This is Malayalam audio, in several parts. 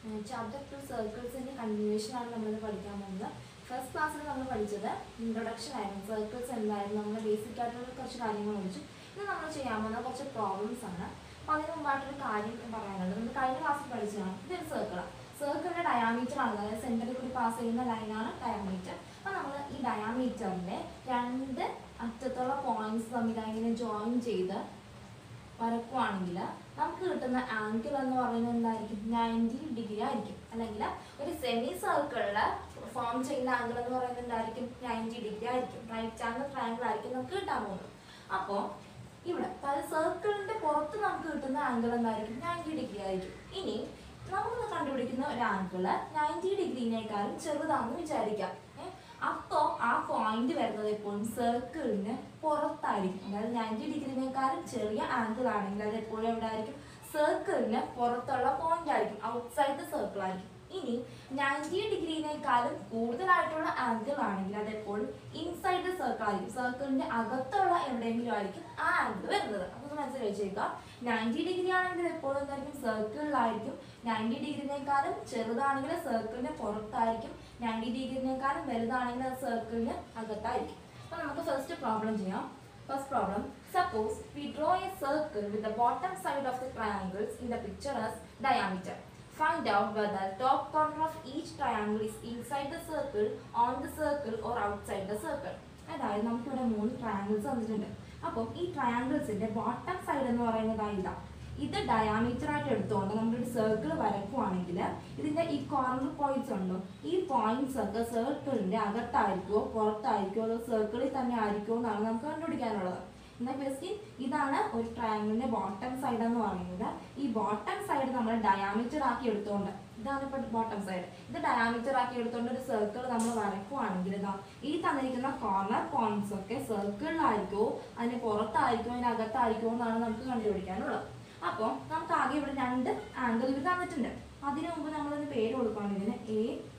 ചാപ്റ്റർ 2 സർക്കിൾസിൻ്റെ കണ്ടിന്യൂഷനാണ് നമ്മളിത് പഠിക്കാൻ പോകുന്നത്. ഫസ്റ്റ് ക്ലാസ്സിൽ നമ്മൾ പഠിച്ചത് ഇൻട്രൊഡക്ഷൻ ആയിരുന്നു. സർക്കിൾസ് എന്തായിരുന്നു, നമ്മൾ ബേസിക് ആയിട്ടുള്ള കുറച്ച് കാര്യങ്ങൾ പഠിച്ചു. ഇന്ന് നമ്മൾ ചെയ്യാൻ പോകുന്ന കുറച്ച് പ്രോബ്ലംസ് ആണ്. അപ്പോൾ അതിന് മുമ്പായിട്ടൊരു കാര്യം പറയാനുണ്ട്. നമ്മൾ കഴിഞ്ഞ ക്ലാസ്സിൽ പഠിച്ചതാണ്, ഇതൊരു സർക്കിളാണ്. സർക്കിളിൻ്റെ ഡയാമീറ്റർ ആണ്, അതായത് സെൻറ്ററിൽ കൂടി പാസ് ചെയ്യുന്ന ലൈനാണ് ഡയാമീറ്റർ. അപ്പോൾ നമ്മൾ ഈ ഡയാമീറ്ററിൻ്റെ രണ്ട് അറ്റത്തുള്ള പോയിന്റ്സ് തമ്മിൽ ഇങ്ങനെ ജോയിൻ ചെയ്ത് വരക്കുവാണെങ്കിൽ നമുക്ക് കിട്ടുന്ന ആംഗിൾ എന്ന് പറയുന്നത് എന്തായിരിക്കും? 90 ഡിഗ്രി ആയിരിക്കും. അല്ലെങ്കിൽ ഒരു സെമി സർക്കിളിൽ ഫോം ചെയ്യുന്ന ആംഗിൾ എന്ന് പറയുന്നത് എന്തായിരിക്കും? 90 ഡിഗ്രി ആയിരിക്കും. റൈറ്റ് ആംഗിൾ ട്രയാംഗിൾ ആയിരിക്കും നമുക്ക് കിട്ടാൻ പോകുന്നത്. അപ്പോൾ ഇവിടെ സർക്കിളിന്റെ പുറത്ത് നമുക്ക് കിട്ടുന്ന ആംഗിൾ എന്തായിരിക്കും? 90 ഡിഗ്രി ആയിരിക്കും. ഇനി നമുക്ക് കണ്ടുപിടിക്കുന്ന ഒരു ആംഗിള് 90 ഡിഗ്രിനേക്കാളും ചെറുതാണെന്ന് വിചാരിക്കാം. അപ്പോൾ ആ പോയിന്റ് വരുന്നത് എപ്പോഴും സർക്കിളിന് പുറത്തായിരിക്കും. അതായത് 90 ഡിഗ്രിനേക്കാളും ചെറിയ ആംഗിൾ ആണെങ്കിൽ അത് എപ്പോഴും എവിടെ ആയിരിക്കും? സർക്കിളിന് പുറത്തുള്ള പോയിന്റ് ആയിരിക്കും, ഔട്ട്സൈഡ് ദ സർക്കിൾ ആയിരിക്കും. ഇനി 90 ഡിഗ്രിനേക്കാളും കൂടുതലായിട്ടുള്ള ആംഗിൾ ആണെങ്കിൽ അത് എപ്പോഴും ഇൻസൈഡ് ദ സർക്കിൾ ആയിരിക്കും. സർക്കിളിന്റെ അകത്തുള്ള എവിടെയെങ്കിലും ആയിരിക്കും ആ ആംഗിൾ വരുന്നത്. അതൊന്ന് മനസ്സിൽ വെച്ചേക്കുക. 90 ഡിഗ്രി ആണെങ്കിൽ എപ്പോഴും എന്തായിരിക്കും? സർക്കിളിലായിരിക്കും. 90 ഡിഗ്രിനേക്കാളും ചെറുതാണെങ്കിൽ സർക്കിളിന് പുറത്തായിരിക്കും. 90 ഡിഗ്രിനേക്കാളും വലുതാണെങ്കിൽ അത് സർക്കിളിന് അകത്തായിരിക്കും. അപ്പോൾ നമുക്ക് ഫസ്റ്റ് പ്രോബ്ലം ചെയ്യാം. First problem, suppose we draw a circle with the bottom side of the triangles in the picture as diameter. Find out whether the top corner of each triangle is inside the circle, on the circle or outside the circle. അതായത് നമുക്കിവിടെ 3 ട്രയാങ്കിൾസ് വന്നിട്ടുണ്ട്. അപ്പം ഈ ട്രയാങ്കിൾസിന്റെ ബോട്ടം സൈഡ് എന്ന് പറയുന്നത് ഇതാ. ഇത് ഡയാമീറ്റർ ആയിട്ട് എടുത്തുകൊണ്ട് നമ്മളൊരു സർക്കിൾ വരക്കുവാണെങ്കിൽ ഇതിന്റെ ഈ കോർണർ പോയിന്റ്സ് ഉണ്ടോ, ഈ പോയിന്റ്സ് ഒക്കെ സർക്കിളിന്റെ അകത്തായിരിക്കുമോ പുറത്തായിരിക്കുമോ അതോ സർക്കിളിൽ തന്നെ ആയിരിക്കുമോ എന്നാണ് നമുക്ക് കണ്ടുപിടിക്കാനുള്ളത്. എന്നാ ക്വസ്റ്റ്യൻ ഇതാണ് ഒരു ട്രയാങ്കിളിന്റെ ബോട്ടം സൈഡ് എന്ന് പറയുന്നത്. ഈ ബോട്ടം സൈഡ് നമ്മൾ ഡയാമീറ്റർ ആക്കി എടുത്തുകൊണ്ട്, ഇതാണ് ഇപ്പോൾ ബോട്ടം സൈഡ്, ഇത് ഡയാമീറ്റർ ആക്കി എടുത്തുകൊണ്ട് ഒരു സർക്കിൾ നമ്മൾ വരക്കുവാണെങ്കിൽ ഇതാ ഈ തന്നിരിക്കുന്ന കോർണർ പോയിന്റ്സ് ഒക്കെ സർക്കിളിലായിരിക്കുമോ അതിന് പുറത്തായിരിക്കുമോ അതിന് അകത്തായിരിക്കുമോ എന്നാണ് നമുക്ക് കണ്ടുപിടിക്കാനുള്ളത്. അപ്പോൾ നമുക്ക് ആകെ ഇവിടെ 2 ആംഗിൾ ഇവർ തന്നിട്ടുണ്ട്. അതിനു മുമ്പ് നമ്മളൊന്ന് പേര് കൊടുക്കുകയാണ്. ഇതിന് A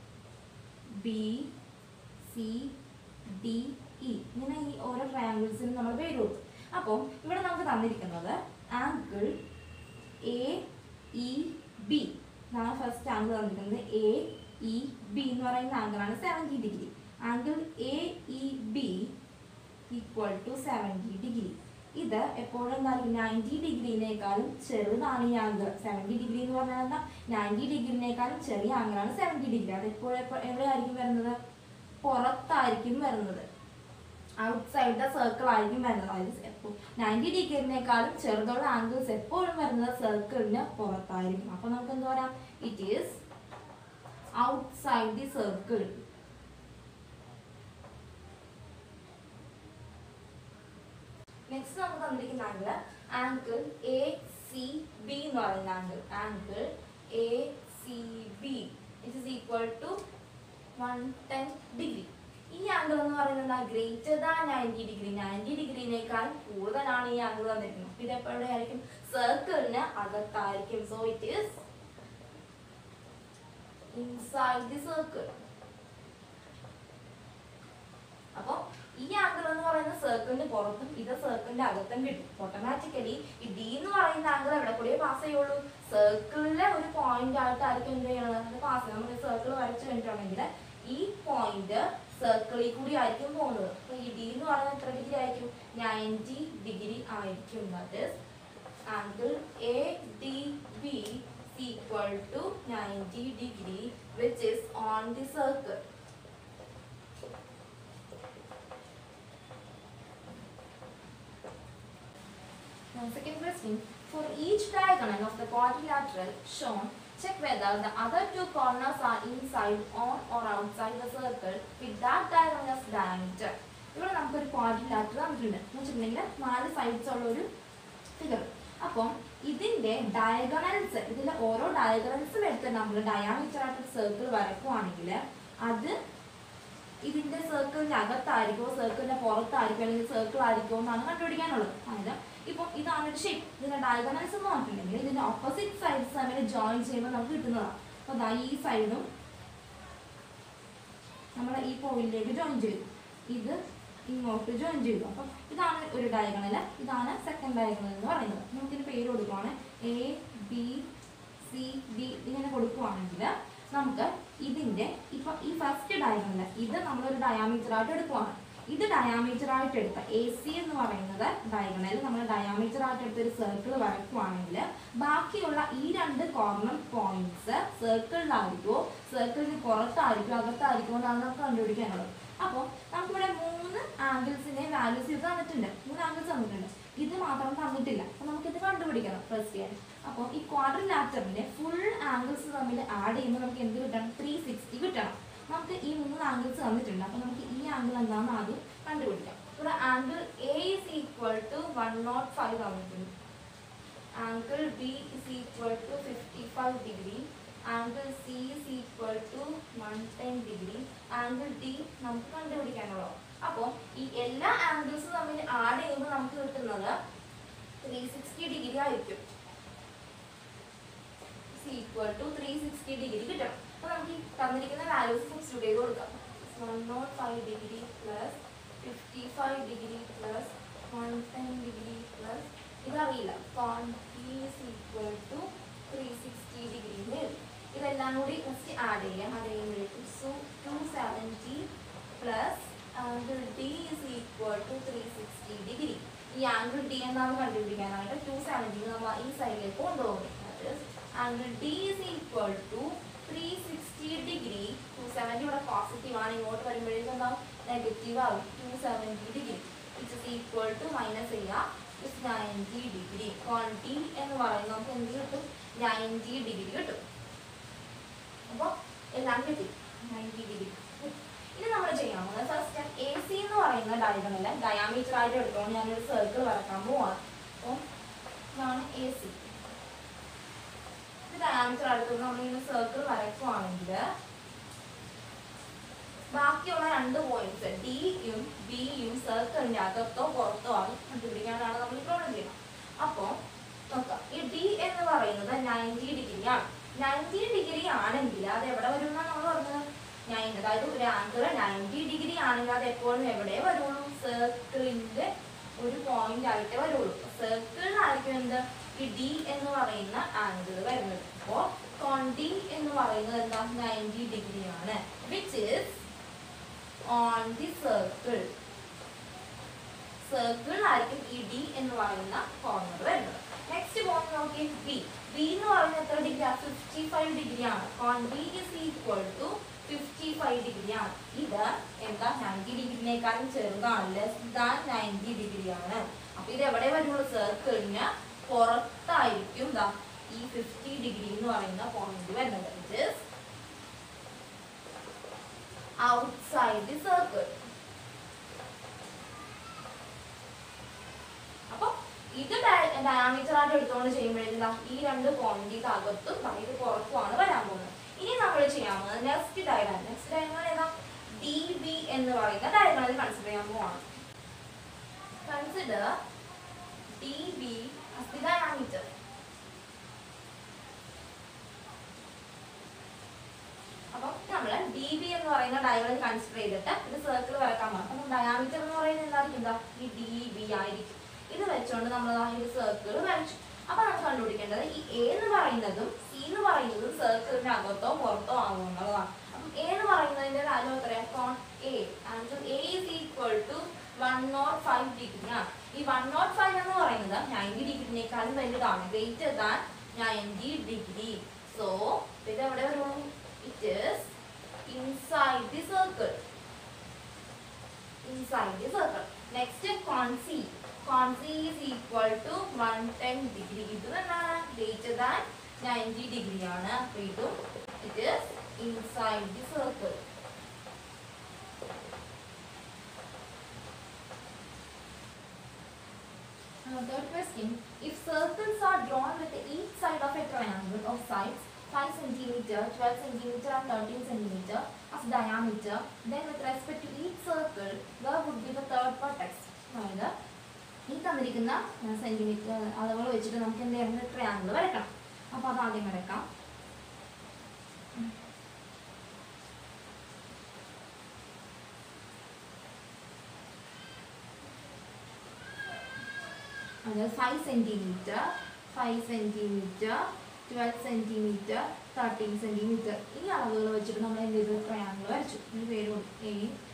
B C D E ഇങ്ങനെ ഈ ഓരോ ട്രയാങ്കിൾസിനും നമ്മൾ പേര് കൊടുക്കും. അപ്പോൾ ഇവിടെ നമുക്ക് തന്നിരിക്കുന്നത് ആംഗിൾ എ ഇ ബി എന്നാണ്. ഫസ്റ്റ് ആംഗിൾ തന്നിരിക്കുന്നത് എ ഇ ബി എന്ന് പറയുന്ന ആംഗിളാണ് 70 degree. Angle A E B equal to 70 degree. ഇത് എപ്പോഴും എന്തായാലും 90 ഡിഗ്രിനേക്കാളും ചെറുതാണ് ഈ ആംഗിൾ. 70 ഡിഗ്രി എന്ന് പറഞ്ഞാൽ എന്താ? 90 ഡിഗ്രിനേക്കാളും ചെറിയ ആംഗിളാണ് 70 ഡിഗ്രി. അത് എപ്പോഴും എവിടെയായിരിക്കും വരുന്നത്? പുറത്തായിരിക്കും വരുന്നത്, ഔട്ട്സൈഡ് ദ സർക്കിൾ ആയിരിക്കും വരുന്നത്. അതായത് 90 ഡിഗ്രിനേക്കാളും ചെറുതുള്ള ആംഗിൾസ് എപ്പോഴും വരുന്നത് സർക്കിളിന് പുറത്തായിരിക്കും. അപ്പൊ നമുക്ക് എന്താ പറയാം? It is outside the circle. Next നമുക്ക് തന്നിരിക്കുന്ന angle angle A C B എന്ന് പറയുന്ന angle. Angle A C B it is equal to 110 degree. ഈ ആംഗിൾ എന്ന് പറയുന്നത് ഗ്രേറ്റർ ദാൻ 90 ഡിഗ്രി. 90 ഡിഗ്രിനേക്കാൾ കൂടുതലാണ് ഈ ആംഗിൾ തന്നിരിക്കുന്നത്. ഇത് എപ്പോഴായിരിക്കും? സർക്കിളിന് അകത്തായിരിക്കും. So it is inside the circle. അപ്പോൾ ഈ ആംഗിൾ എന്ന് പറയുന്ന സർക്കിളിന് പുറത്തും ഇത് സർക്കിളിന്റെ അകത്തും കിട്ടും. ഓട്ടോമാറ്റിക്കലി ഈ ഡി എന്ന് പറയുന്ന ആംഗിൾ എവിടെ കൂടിയേ പാസ് ചെയ്യുള്ളൂ? സർക്കിളിലെ ഒരു പോയിന്റ് ആയിട്ടായിരിക്കും എന്ത് ചെയ്യണത്? പാസ് ചെയ്യും. നമ്മൾ സർക്കിൾ വരച്ചു കഴിഞ്ഞിട്ടുണ്ടെങ്കിൽ ഈ പോയിന്റ് സർക്കിളിൽ കൂടി ആയിരിക്കും പോകുന്നത്. അപ്പൊ ഈ ഡി എന്ന് പറയുന്നത് എത്ര ഡിഗ്രി ആയിരിക്കും? 90 ഡിഗ്രി ആയിരിക്കും. That is angle A D B equal to 90 degree which is on the circle. Now second question, for each diagonal of the quadrilateral shown, check whether the other 2 corners are inside, on or outside the circle with that diagonal's diameter. ഇവിടെ നമുക്കൊരു ക്വാഡ്രിലാറ്ററൽ തന്നിട്ടുണ്ട് എന്ന് വെച്ചിട്ടുണ്ടെങ്കിൽ 4 സൈഡ്സ് ഉള്ള ഒരു ഫിഗർ. അപ്പം ഇതിന്റെ ഡയഗണൽസ്, ഇതിലെ ഓരോ ഡയഗണൽസും എടുത്ത് നമ്മൾ ഡയാമീറ്റർ ആയിട്ട് സർക്കിൾ വരക്കുവാണെങ്കിൽ അത് ഇതിന്റെ സർക്കിളിന്റെ അകത്തായിരിക്കുമോ സർക്കിളിന്റെ പുറത്തായിരിക്കും അല്ലെങ്കിൽ സർക്കിൾ ആയിരിക്കുമോ എന്നാണ് കണ്ടുപിടിക്കാനുള്ളത്. അതായത് ഇപ്പം ഇതാണ് ഒരു ഷേപ്പ്. ഇതിന്റെ ഡയഗണൽസ് എന്ന് പറഞ്ഞിട്ടുണ്ടെങ്കിൽ ഇതിന്റെ ഓപ്പോസിറ്റ് സൈഡ്സ് തമ്മിൽ ജോയിൻ ചെയ്യുമ്പോൾ നമുക്ക് കിട്ടുന്നതാണ്. അപ്പൊ അതാ ഈ സൈഡും നമ്മൾ ഈ പോയിന്റിലേക്ക് ജോയിൻ ചെയ്തു, ഇത് ഇങ്ങോട്ട് ജോയിൻ ചെയ്തു. അപ്പം ഇതാണ് ഒരു ഡയഗണൽ, ഇതാണ് സെക്കൻഡ് ഡയഗണൽ എന്ന് പറയുന്നത്. നമുക്കിന് പേര് കൊടുക്കുവാണ് എ ബി സി ഡി ഇങ്ങനെ കൊടുക്കുവാണെങ്കിൽ നമുക്ക് ഇതിൻ്റെ ഇപ്പം ഈ ഫസ്റ്റ് ഡയഗണൽ ഇത് നമ്മളൊരു ഡയാമീറ്റർ ആയിട്ട് എടുക്കുവാണ്. ഇത് ഡയാമീറ്റർ ആയിട്ട് എടുത്ത എ സി എന്ന് പറയുന്നത് ഡയഗണൽ നമ്മൾ ഡയാമീറ്റർ ആയിട്ട് എടുത്തൊരു സർക്കിൾ വരയ്ക്കുവാണെങ്കിൽ ബാക്കിയുള്ള ഈ രണ്ട് കോർണർ പോയിന്റ്സ് സർക്കിളിലായിരിക്കുമോ സർക്കിളിന് പുറത്തായിരിക്കുമോ അകത്തായിരിക്കുമോ എന്നാണ് നമുക്ക് കണ്ടുപിടിക്കാനുള്ളത്. അപ്പോൾ നമുക്കിവിടെ 3 ആംഗിൾസിന്റെ വാല്യൂസ് ഇത് തന്നിട്ടുണ്ട്. 3 ആംഗിൾസ് തന്നിട്ടുണ്ട്. ഇത് മാത്രം തന്നിട്ടില്ല. അപ്പോൾ നമുക്കിത് കണ്ടുപിടിക്കണം ഫസ്റ്റ് ഇയർ. അപ്പോൾ ഈ ക്വാഡ്രിലാറ്ററിന്റെ ഫുൾ ആംഗിൾസ് തമ്മിൽ ആഡ് ചെയ്യുമ്പോൾ നമുക്ക് എന്ത് കിട്ടണം? 360 കിട്ടണം. നമുക്ക് ഈ 3 ആംഗിൾസ് തന്നിട്ടുണ്ട്. അപ്പോൾ നമുക്ക് ഈ ആംഗിൾ എന്താണെന്ന് ആദ്യം കണ്ടുപിടിക്കാം. ഇവിടെ angle A is equal to 105 തന്നിട്ടുണ്ട്. Angle B is equal to 55 degree. Angle C is equal to 110 degree. Angle D നമുക്ക് കണ്ടുപിടിക്കാനുള്ളൂ. അപ്പോൾ ഈ എല്ലാ ആംഗിൾസും തമ്മിൽ ആഡ് ചെയ്യുമ്പോൾ നമുക്ക് കിട്ടുന്നത് 360 ഡിഗ്രി ആയിരിക്കും. ഈക്വൽ ടു 360 ഡിഗ്രി കിട്ടണം. അപ്പോൾ നമുക്ക് ഈ തന്നിരിക്കുന്ന വാല്യൂസ് സബ്സ്റ്റിറ്റ്യൂട്ട് ചെയ്ത് കൊടുക്കാം. 105 degree plus 55 degree plus 110 degree plus ഇതറിയില്ല ഈക്വൽ ടു 360 ഡിഗ്രി വരും. ഇതെല്ലാം കൂടി ഫസ്റ്റ് ആഡ് ചെയ്യാം. ആഡ് ചെയ്യുമ്പോഴേക്കും 270 plus angle D is equal to 360 degree. ഈ ആംഗിൾ ഡി എന്താണെന്ന് കണ്ടുപിടിക്കാനായിട്ട് 270 നമ്മൾ ഈ സൈഡിലേക്ക് കൊണ്ടുപോകും. Angle D is equal to 360 degree. 270 ഇവിടെ പോസിറ്റീവ് ആണ്. ഇങ്ങോട്ട് വരുമ്പോഴേക്കും എന്താവും? നെഗറ്റീവ് ആവും. 270 degree which is equal to minus ചെയ്യുക 90 ഡിഗ്രി. ക്വാണ്ടിറ്റി എന്ന് പറയുന്നത് നമുക്ക് എന്ത് കിട്ടും? 90 ഡിഗ്രി കിട്ടും. അപ്പോൾ എല്ലാം കിട്ടി 90 ഡിഗ്രി. ഇനി നമ്മൾ ചെയ്യാൻ പോകുന്നത് ഫസ്റ്റ് എ സി എന്ന് പറയുന്ന ഡയഗണൽ ഡയാമീറ്റർ ആയിട്ട് എടുത്തോണ്ട് ഞാനൊരു സർക്കിൾ വരക്കാൻ പോവാണ്. അപ്പോൾ ഇതാണ് എ സി. ഡയാമീറ്റർ അടുത്ത് നമ്മളിങ്ങനെ സർക്കിൾ വരയ്ക്കുവാണെങ്കിൽ ബാക്കിയുള്ള രണ്ട് പോയിന്റ്സ് ഡിയും ബിയും സർക്കിളിന്റെ അകത്തോ പുറത്തോ ആണ് കണ്ടുപിടിക്കാനാണ് നമ്മൾ പ്രോബ്ലം ചെയ്യുന്നത്. അപ്പോൾ നോക്കാം, ഈ ഡി എന്ന് പറയുന്നത് 90 ഡിഗ്രിയാണ്. 90 ഡിഗ്രി ആണെങ്കിൽ അത് എവിടെ വരും എന്നാണ് നമ്മൾ പറഞ്ഞത്? അതായത് ഒരു ആംഗിൾ 90 ഡിഗ്രി ആണെങ്കിൽ അത് എപ്പോഴും എവിടെ വരുള്ളൂ? സർക്കിളിന്റെ ഒരു പോയിന്റ് ആയിട്ടേ വരുള്ളൂ. സർക്കിളിലായിരിക്കും എന്ത്? ഈ ഡി എന്ന് പറയുന്ന ആംഗിൾ വരുന്നത്. അപ്പോൾ കോൺ ഡി എന്ന് പറയുന്നത് എന്താ? 90 ഡിഗ്രിയാണ്. Which is on the circle. സർക്കിളിലായിരിക്കും ഈ ഡി എന്ന് പറയുന്ന കോർണർ വരുന്നത്. നെക്സ്റ്റ് പോയിന്റ് നോക്കി, ബി. ബി എന്ന് പറയുന്നത് എത്ര ഡിഗ്രിയാണ്? 55 ഡിഗ്രിയാണ്. കോൺ ബി ഇസ് ഈക്വൽ ടു 55 ഡിഗ്രിയാണ്. ഇത് എന്താ? 90 ഡിഗ്രിനേക്കാളും ചെറുതാണ്. ലെസ് ദാൻ 90 ഡിഗ്രിയാണ്. അപ്പൊ ഇത് എവിടെ വരുള്ളൂ? സർക്കിളിന് പുറത്തായിരിക്കും ഈ 50 ഡിഗ്രി എന്ന് പറയുന്ന പോയിന്റ് വരുന്നത്. It is outside the circle. അപ്പൊ ഇത് ഡയാമീറ്റർ ആയിട്ട് എടുത്തുകൊണ്ട് ചെയ്യുമ്പോഴേക്കും ഈ രണ്ട് പോയിന്റ് അകത്തും ഇത് പുറത്തുമാണ് വരാൻ പോകുന്നത്. ഇനി നമ്മൾ ചെയ്യാൻ പോകുന്നത് നെക്സ്റ്റ് ഡയഗ്രാം ഏതാ? ഡി ബി എന്ന് പറയുന്ന ഡയഗ്രാമിൽ കൺസിഡർ ചെയ്യാൻ പോവാണ്. Consider D B as the diameter. അപ്പോൾ നമ്മൾ ഡി ബി എന്ന് പറയുന്ന ഡയഗ്രാം കൺസിഡർ ചെയ്തിട്ട് ഇത് സർക്കിൾ വരക്കാൻ പോകും. അപ്പം ഡയാമീറ്റർ എന്ന് പറയുന്നത് എന്തായിരിക്കും? ഈ ഡി ബി ആയിരിക്കും. ഇത് വെച്ചുകൊണ്ട് നമ്മൾ ഈ സർക്കിൾ വരച്ചു. അപ്പൊ നമുക്ക് കണ്ടുപിടിക്കേണ്ടത് ഈ എ എന്ന് പറയുന്നതും സി എന്ന് പറയുന്നതും സർക്കിളിന്റെ അകത്തോ പുറത്തോ ആകുന്നതാണ്. അപ്പം എ എന്ന് പറയുന്നതിന്റെ വാല്യൂ എത്രയാണ്? കോൺ A. Answer A is equal to 105 ഡിഗ്രിയാണ്. ഈ 105 എന്ന് പറയുന്നത് 90 ഡിഗ്രിനേക്കാളും വലുതാണ്. Greater than 90 degree. സോ ഇത് എവിടെ വരുള്ളൂ? It is inside the circle. Inside the circle. Next കോൺ C. Con C is equal to 110 degree. ഇത് എന്താണ്? Greater than 90 degree ആണ്. അപ്പോൾ ഇതും it is inside the circle. Third question. If circles are drawn with each side of a triangle of sides 5 cm, 12 cm and 13 cm as diameter, then with respect to each circle, where would be the third vertex? അതായത് ഈ തന്നിരിക്കുന്ന സെന്റിമീറ്റർ അളവുകൾ വെച്ചിട്ട് നമുക്ക് എന്ത് ചെയ്യണം? ട്രയാങ്കിൾ വരയ്ക്കണം. അപ്പോൾ അത് ആദ്യം വരയ്ക്കാം. അത് 5 സെന്റിമീറ്റർ 5 സെന്റിമീറ്റർ 12 സെന്റിമീറ്റർ 13 സെന്റിമീറ്റർ ഈ അളവുകൾ വെച്ചിട്ട് നമ്മൾ എന്ത് ചെയ്തു ട്രയാങ്കിൾ വരച്ചു. ഇതിന് പേര് കൊടുത്തു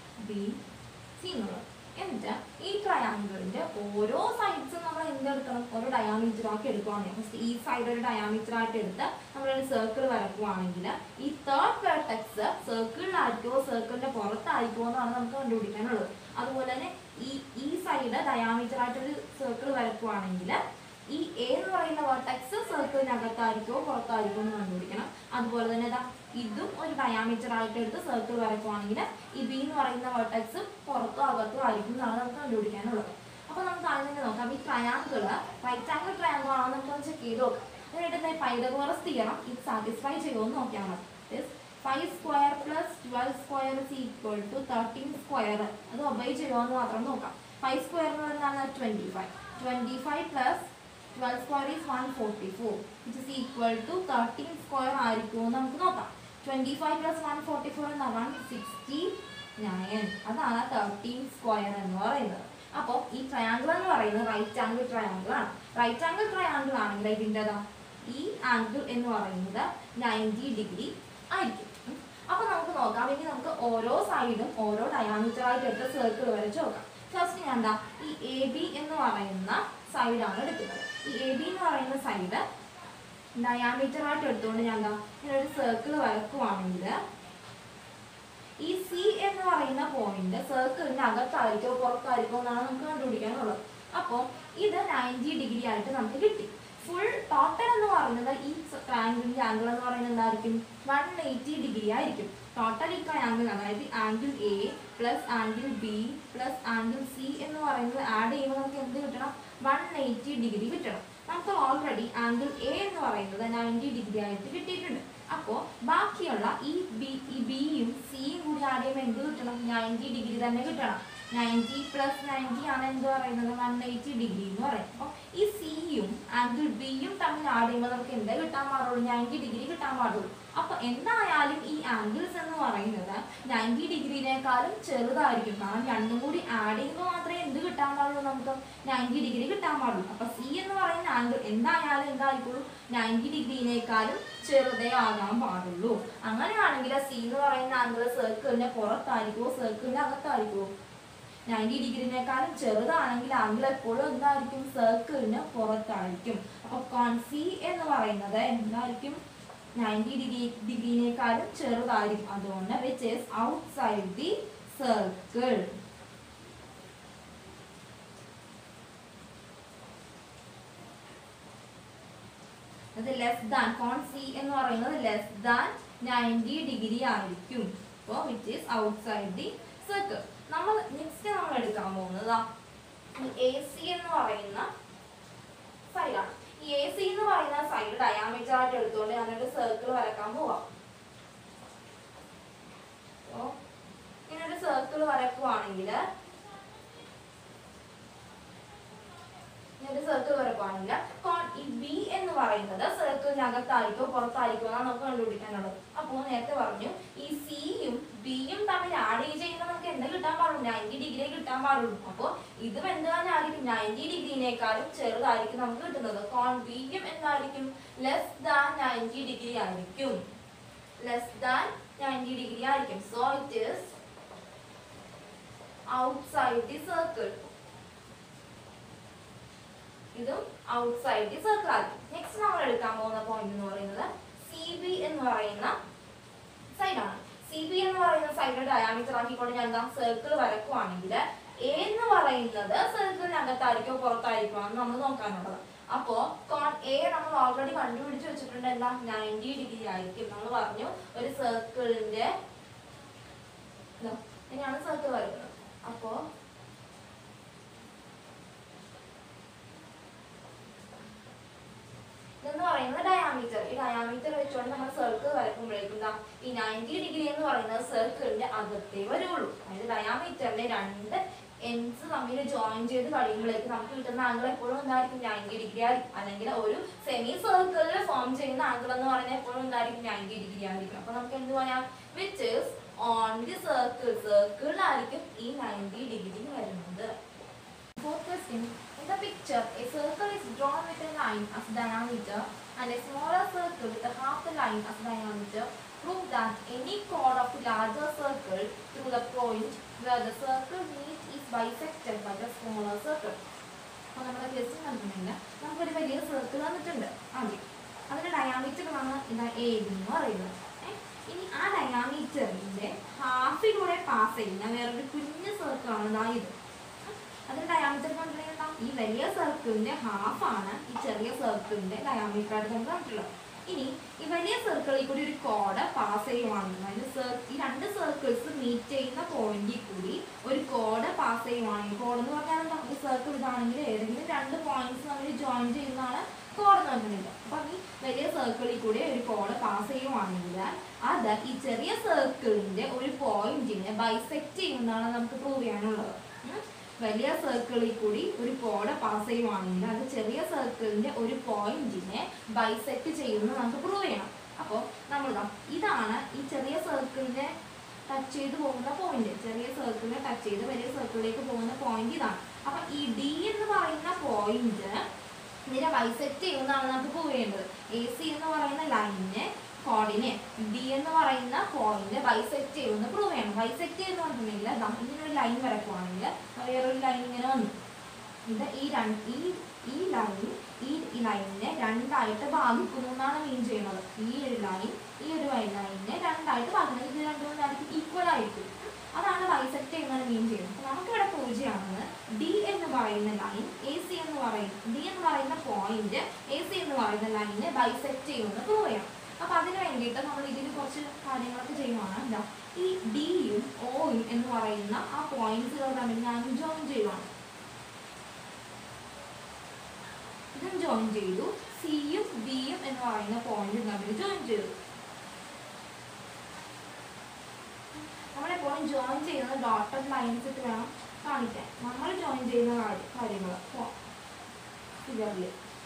ABC എന്നുള്ളത്. എന്നിട്ട് ഈ ട്രയാങ്കിളിന്റെ ഓരോ സൈഡ്സും നമ്മൾ എന്തെടുക്കണം ഓരോ ഡയാമീറ്റർ ആക്കി എടുക്കുകയാണെങ്കിൽ ഫസ്റ്റ് ഈ സൈഡ് ഒരു ഡയാമീറ്റർ ആയിട്ട് എടുത്ത് നമ്മളൊരു സർക്കിൾ വരക്കുവാണെങ്കിൽ ഈ തേർഡ് വെർട്ടെക്സ് സർക്കിളിലായിരിക്കുമോ സർക്കിളിന്റെ പുറത്തായിരിക്കുമോ എന്നാണ് നമുക്ക് കണ്ടുപിടിക്കാനുള്ളത്. അതുപോലെ തന്നെ ഈ സൈഡ് ഡയാമീറ്റർ ആയിട്ടൊരു സർക്കിൾ വരക്കുവാണെങ്കിൽ ഈ എ എന്ന് പറയുന്ന വെർട്ടെക്സ് സർക്കിളിനകത്തായിരിക്കുമോ പുറത്തായിരിക്കുമോ എന്ന് കണ്ടുപിടിക്കണം. അതുപോലെ തന്നെ ഇതും ഒരു ഡയാമീറ്റർ ആയിട്ട് എടുത്ത് സർക്കിൾ വരക്കുവാണെങ്കിൽ ഈ ബി എന്ന് പറയുന്ന വെർട്ടെക്സ് പുറത്തോ അകത്തോ ആയിരിക്കും എന്നാണ് നമുക്ക് കണ്ടുപിടിക്കാനുള്ളത്. അപ്പൊ നമുക്ക് ആദ്യം തന്നെ നോക്കാം ഈ ട്രയാങ്കിൾ റൈറ്റ് ആംഗിൾ ട്രയാങ്കിൾ ആണോ നമുക്ക് ചെക്ക് ചെയ്ത് നോക്കാം. അതിനായിട്ട് പൈതഗോറസ് തിയറം ഇത് സാറ്റിസ്ഫൈ ചെയ്യുമെന്ന് നോക്കിയാൽ മതി. 5 square plus 12 square is equal to 13 square. അത് ഒബൈ ചെയ്യുമെന്ന് മാത്രം നോക്കാം. 5 square എന്ന് പറഞ്ഞാൽ 25. 25 plus 12 square is 144 which is equal to 13 square ആയിരിക്കുമോ എന്ന് നമുക്ക് നോക്കാം. 25 plus 144 എന്ന 169 അതാണ് 13 സ്ക്വയർ എന്ന് പറയുന്നത്. അപ്പോൾ ഈ ട്രയാങ്കിൾ എന്ന് പറയുന്നത് റൈറ്റ് ആംഗിൾ ട്രയാങ്കിൾ ആണ്. റൈറ്റ് ആംഗിൾ ട്രയാങ്കിൾ ആണെങ്കിൽ ഇതിൻ്റെതാ ഈ ആംഗിൾ എന്ന് പറയുന്നത് 90 ഡിഗ്രി ആയിരിക്കും. അപ്പൊ നമുക്ക് നോക്കാം. ഇനി നമുക്ക് ഓരോ സൈഡും ഓരോ ഡയാമീറ്റർ ആയിട്ട് എടുത്ത് സർക്കിൾ വരച്ച് നോക്കാം. ഫസ്റ്റ് ഞാൻ എന്താ ഈ AB എന്ന് പറയുന്ന സൈഡാണ് എടുക്കുന്നത്. ഈ AB എന്ന് പറയുന്ന സൈഡ് ഡയാമീറ്റർ ആയിട്ട് എടുത്തുകൊണ്ട് ഞാൻ എന്താ ഇങ്ങനൊരു സർക്കിൾ വരക്കുവാണെങ്കിൽ ഈ C എന്ന് പറയുന്ന പോയിന്റ് സർക്കിളിന്റെ അകത്തായിരിക്കോ പുറത്തായിരിക്കോ എന്നാണ് നമുക്ക് കണ്ടുപിടിക്കാനുള്ളത്. അപ്പോൾ ഇത് 90 ഡിഗ്രി ആയിട്ട് നമുക്ക് കിട്ടി. ഫുൾ ടോട്ടൽ എന്ന് പറയുന്നത് ഈ ട്രയാങ്കിളിന്റെ ആംഗിൾ എന്ന് പറയുന്നത് എന്തായിരിക്കും 180 ഡിഗ്രി ആയിരിക്കും. ടോട്ടൽ ഈ ട്രയാങ്കിൾ അതായത് angle A plus angle B plus angle C എന്ന് പറയുന്നത് ആഡ് ചെയ്യുമ്പോൾ നമുക്ക് എന്ത് കിട്ടണം 180 ഡിഗ്രി കിട്ടണം. നമുക്ക് ഓൾറെഡി ആംഗിൾ A എന്ന് പറയുന്നത് 90 ഡിഗ്രി ആയിട്ട് കിട്ടിയിട്ടുണ്ട്. അപ്പോൾ ബാക്കിയുള്ള ഈ ബിയും സിയും കൂടി ആഡ് ചെയ്യുമ്പോൾ എന്ത് കിട്ടണം 90 ഡിഗ്രി തന്നെ കിട്ടണം. 90 പ്ലസ് 90 ആണ് എന്ത് പറയുന്നത് 180 ഡിഗ്രി എന്ന് പറയും. അപ്പോൾ ഈ സിയും ആംഗിൾ ബിയും തമ്മിൽ ആഡ് ചെയ്യുമ്പോൾ നമുക്ക് എന്താ കിട്ടാൻ പാടുള്ളൂ 90 ഡിഗ്രി കിട്ടാൻ പാടുള്ളൂ. അപ്പൊ എന്തായാലും ഈ ആംഗിൾസ് എന്ന് പറയുന്നത് 90 ഡിഗ്രിനേക്കാളും ചെറുതായിരിക്കും. കാരണം രണ്ടും കൂടി ആഡ് ചെയ്യുമ്പോൾ മാത്രമേ എന്ത് കിട്ടാൻ പാടുള്ളൂ നമുക്ക് 90 ഡിഗ്രി കിട്ടാൻ പാടുള്ളൂ. അപ്പൊ സി എന്ന് പറയുന്ന ആംഗിൾ എന്തായാലും എന്തായിരിക്കുള്ളൂ 90 ഡിഗ്രിനേക്കാളും ചെറുതേ ആകാൻ പാടുള്ളൂ. അങ്ങനെയാണെങ്കിൽ സി എന്ന് പറയുന്ന ആംഗിൾ സർക്കിളിന്റെ പുറത്തായിരിക്കുമോ സർക്കിളിന്റെ അകത്തായിരിക്കുമോ 90 ഡിഗ്രിനേക്കാളും ചെറുതാണെങ്കിൽ ആംഗിൾ എപ്പോഴും എന്തായിരിക്കും സർക്കിളിന് പുറത്തായിരിക്കും. അപ്പൊ കോൺ സി എന്ന് പറയുന്നത് എന്തായിരിക്കും 90 ഡിഗ്രിനേക്കാളും ചെറുതായിരിക്കും. അതുകൊണ്ട് which is outside the circle. അത് ലെസ് ദാൻ കോൺ സി എന്ന് പറയുന്നത് ലെസ് ദാൻ 90 ഡിഗ്രി ആയിരിക്കും. അപ്പോൾ which is outside the circle. നമ്മൾ നെക്സ്റ്റ് നമ്മൾ എടുക്കാൻ പോകുന്നത് ഈ AC എന്ന് പറയുന്ന സൈഡാണ്. ഈ AC എന്ന് പറയുന്ന സൈഡ് ഡയാമീറ്റർ ആയിട്ട് എടുത്തുകൊണ്ട് ഞാനൊരു സർക്കിൾ വരക്കാൻ പോവാം. ഇങ്ങനൊരു സർക്കിൾ വരക്കുവാണെങ്കിൽ ഈ ബി എന്ന് പറയുന്നത് സർക്കിളിനകത്തായിരിക്കോ പുറത്തായിരിക്കോ എന്നാണ് നമുക്ക് കണ്ടുപിടിക്കാനുള്ളത്. അപ്പോൾ നേരത്തെ പറഞ്ഞു ഈ സിയും ബിയും തമ്മിൽ ആഡ് ചെയ്യുമ്പോൾ നമുക്ക് എന്ത് കിട്ടാൻ പാടുള്ളൂ 90 ഡിഗ്രി കിട്ടാൻ പാടുള്ളൂ. അപ്പോൾ ഇതും എന്ത് തന്നെ ആയിരിക്കും 90 ഡിഗ്രിനേക്കാളും ചെറുതായിരിക്കും നമുക്ക് കിട്ടുന്നത്. കോൺ ബിയും എന്തായിരിക്കും ലെസ് ദാൻ 90 ഡിഗ്രി ആയിരിക്കും. ലെസ് ദാൻ 90 ഡിഗ്രി ആയിരിക്കും. So it is outside the circle. ഇതും ഔട്ട്സൈഡ് ദി സർക്കിൾ ആയിരിക്കും. നെക്സ്റ്റ് നമ്മൾ എടുക്കാൻ പോകുന്ന പോയിന്റ് എന്ന് പറയുന്നത് CB എന്ന് പറയുന്ന സൈഡാണ്. CB എന്ന് പറയുന്ന സൈഡ് ഡയാമീറ്റർ ആക്കിക്കൊണ്ട് ഞാൻ എന്താ സർക്കിൾ വരക്കുവാണെങ്കിൽ A എന്ന് പറയുന്നത് സർക്കിളിനകത്തായിരിക്കോ പുറത്തായിരിക്കോ എന്ന് നമ്മൾ നോക്കാനുള്ളത്. അപ്പോ കോൺ A നമ്മൾ ഓൾറെഡി കണ്ടുപിടിച്ച് വെച്ചിട്ടുണ്ട് എന്താ 90 ഡിഗ്രി ആയിരിക്കും. നമ്മൾ പറഞ്ഞു ഒരു സർക്കിളിന്റെ ഇങ്ങനെയാണ് സർക്കിൾ വരുന്നത്. അപ്പോ ഇതെന്ന് പറയുന്നത് ഡയാമീറ്റർ. ഈ ഡയാമീറ്റർ വെച്ചുകൊണ്ട് നമ്മൾ സർക്കിൾ വരക്കുമ്പോഴേക്കും ഈ 90 ഡിഗ്രി എന്ന് പറയുന്നത് സർക്കിളിന്റെ അകത്തേ വരുള്ളൂ. അതായത് ഡയാമീറ്ററിന്റെ രണ്ട് എൻഡ്സ് തമ്മിൽ ജോയിൻ ചെയ്ത് കഴിയുമ്പോഴേക്കും നമുക്ക് കിട്ടുന്ന ആംഗിൾ എപ്പോഴും എന്തായിരിക്കും 90 ഡിഗ്രി ആയിരിക്കും. അല്ലെങ്കിൽ ഒരു സെമി സർക്കിളിൽ ഫോം ചെയ്യുന്ന ആംഗിൾ എന്ന് പറയുന്നത് എപ്പോഴും എന്തായിരിക്കും 90 ഡിഗ്രി ആയിരിക്കും. അപ്പൊ നമുക്ക് എന്ത് പറയാം which is on the circle. സർക്കിളിലായിരിക്കും ഈ 90 ഡിഗ്രി വരുന്നത്. Fourth question. In the picture, a circle is drawn with a line as diameter and a smaller circle with a half the line as diameter, prove that any chord of the larger circle through the point where the circle meets is bisected by the smaller circle. അപ്പോൾ നമ്മുടെ ക്വസ്റ്റ്യൻ കണ്ടിട്ടുണ്ടെങ്കിൽ നമുക്കൊരു വലിയ സർക്കിൾ തന്നിട്ടുണ്ട് ആദ്യം. അതിൻ്റെ ഡയാമീറ്ററാണ് ഇതാ എ ബി എന്ന് പറയുന്നത്. ഇനി ആ ഡയാമീറ്ററിൻ്റെ ഹാഫിലൂടെ പാസ് ചെയ്യുന്ന വേറൊരു കുഞ്ഞു സർക്കിളാണ് ഇതാ ഇത്. അതിൻ്റെ ഡയാമീറ്റർ കണ്ടിട്ടുണ്ടെങ്കിൽ ഈ വലിയ സർക്കിളിൻ്റെ ഹാഫാണ് ഈ ചെറിയ സർക്കിളിൻ്റെ ഡയാമീറ്റർ ആയിട്ട് നമുക്ക് കണ്ടിട്ടുള്ളത്. ഇനി ഈ വലിയ സർക്കിളിൽ കൂടി ഒരു കോഡ് പാസ് ചെയ്യുവാണെങ്കിൽ അതായത് ഈ രണ്ട് സർക്കിൾസ് മീറ്റ് ചെയ്യുന്ന പോയിന്റിൽ കൂടി ഒരു കോഡ് പാസ് ചെയ്യുവാണെങ്കിൽ, കോഡ് എന്ന് പറഞ്ഞാൽ നമുക്ക് സർക്കിൾ ഇതാണെങ്കിൽ ഏതെങ്കിലും രണ്ട് പോയിന്റ്സ് നമ്മൾ ജോയിൻ ചെയ്യുന്നതാണ് കോഡ് എന്ന് പറഞ്ഞിട്ടുണ്ട്. അപ്പം ഈ വലിയ സർക്കിളിൽ കൂടി ഒരു കോഡ് പാസ് ചെയ്യുവാണെങ്കിൽ അത് ഈ ചെറിയ സർക്കിളിന്റെ ഒരു പോയിന്റിനെ ബൈസെക്ട് ചെയ്യുന്നതാണ് നമുക്ക് പ്രൂവ് ചെയ്യാനുള്ളത്. വലിയ സർക്കിളിൽ കൂടി ഒരു കോഡ് പാസ് ചെയ്യുവാണെങ്കിൽ അത് ചെറിയ സർക്കിളിന്റെ ഒരു പോയിന്റിനെ ബൈസെക്ട് ചെയ്യുന്നത് നമുക്ക് പ്രൂവ് ചെയ്യണം. അപ്പോൾ നമ്മൾ ഇതാണ് ഈ ചെറിയ സർക്കിളിനെ ടച്ച് ചെയ്ത് പോകുന്ന പോയിന്റ്. ചെറിയ സർക്കിളിനെ ടച്ച് ചെയ്ത് വലിയ സർക്കിളിലേക്ക് പോകുന്ന പോയിന്റ് ഇതാണ്. അപ്പൊ ഈ ഡി എന്ന് പറയുന്ന പോയിന്റ് ഇതിനെ ബൈസെക്ട് ചെയ്യുന്നതാണ് നമുക്ക് പ്രൂവ് ചെയ്യേണ്ടത്. എ സി എന്ന് പറയുന്ന ലൈനിനെ കോർഡിനെ ഡി എന്ന് പറയുന്ന പോയിന്റ് ബൈസെക്ട് ചെയ്യുമെന്ന് പ്രൂവ് ചെയ്യണം. ബൈസെക്ട് ചെയ്യുന്ന പറഞ്ഞിട്ടുണ്ടെങ്കിൽ ഇങ്ങനൊരു ലൈൻ വരക്കുവാണെങ്കിൽ വേറൊരു ലൈൻ ഇങ്ങനെ വന്നു. ഇത് ഈ ലൈനിനെ രണ്ടായിട്ട് ഭാഗിക്കുന്നു എന്നാണ് മീൻ ചെയ്യുന്നത്. ഈ ഒരു ലൈനിനെ രണ്ടായിട്ട് ഭാഗിക്കുന്നത്. ഇത് രണ്ടും ഈക്വൽ ആയിരിക്കും. അതാണ് ബൈസെക്ട് ചെയ്യുന്നത് മീൻ ചെയ്യുന്നത്. അപ്പൊ നമുക്കിവിടെ പ്രൂവ് ചെയ്യാവുന്നത് ഡി എന്ന് പറയുന്ന ലൈൻ എ സി എന്ന് പറയുന്ന ഡി എന്ന് പറയുന്ന പോയിന്റ് എ സി എന്ന് പറയുന്ന ലൈനിനെ ബൈസെക്ട് ചെയ്യുമെന്ന് പ്രൂവ് ചെയ്യണം. അപ്പൊ അതിന് വേണ്ടിയിട്ട് നമ്മൾ ഇതിൽ കുറച്ച് കാര്യങ്ങളൊക്കെ ചെയ്യുവാണ്. എന്താ ഈ ഡിയും ഓയും എന്ന് പറയുന്ന ആ പോയിന്റ്സുകൾ തമ്മിൽ ഞാൻ ജോയിൻ ചെയ്യുവാണ്. ഇതും ജോയിൻ ചെയ്തു. സിയും ബിയും എന്ന് പറയുന്ന പോയിന്റും തമ്മിൽ ജോയിൻ ചെയ്തു. നമ്മളെപ്പോഴും ജോയിൻ ചെയ്യുന്നത് ഡോട്ടഡ് ലൈൻസ് ഇട്ട് വേണം കാണിക്കാൻ. നമ്മൾ ജോയിൻ ചെയ്യുന്ന കാര്യങ്ങൾ ഫിഗറിൽ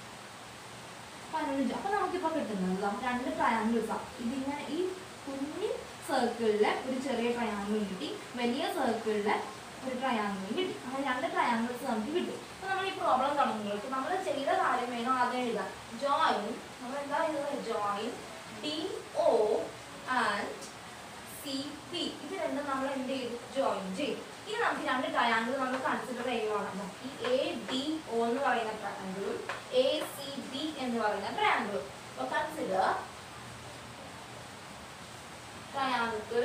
15. അപ്പൊ നമുക്കിപ്പോ കിട്ടുന്നത് രണ്ട് ട്രയാങ്കിൾസ് ആണ്. ഇതിങ്ങനെ ഈ കുഞ്ഞി സർക്കിളിലെ ഒരു ചെറിയ ട്രയാങ്കിൾ കിട്ടി, വലിയ സർക്കിളിലെ ഒരു ട്രയാങ്കിൾ കിട്ടി. അങ്ങനെ രണ്ട് ട്രയാങ്കിൾസ് നമുക്ക് കിട്ടി. അപ്പൊ നമ്മൾ ഈ പ്രോബ്ലം തുടങ്ങുമ്പോൾ നമ്മൾ ചെയ്ത കാര്യം വേണം ആദ്യം എഴുതാൻ. ജോയിൻ നമ്മൾ എന്താ എഴുതുന്നത്? Join D O and C P. ഇത് രണ്ടും നമ്മൾ എന്ത് ചെയ്തു? ജോയിൻ ചെയ്തു. ഇനി നമുക്ക് രണ്ട് ട്രയാങ്കിൾ നമ്മൾ കൺസിഡർ ചെയ്യുവാണ്. ഈ എ ഡി ഒ എന്ന് പറയുന്ന ട്രയാങ്കിളും എ സി ബി എന്ന് പറയുന്ന ട്രയാങ്കിളും. അപ്പൊ consider triangle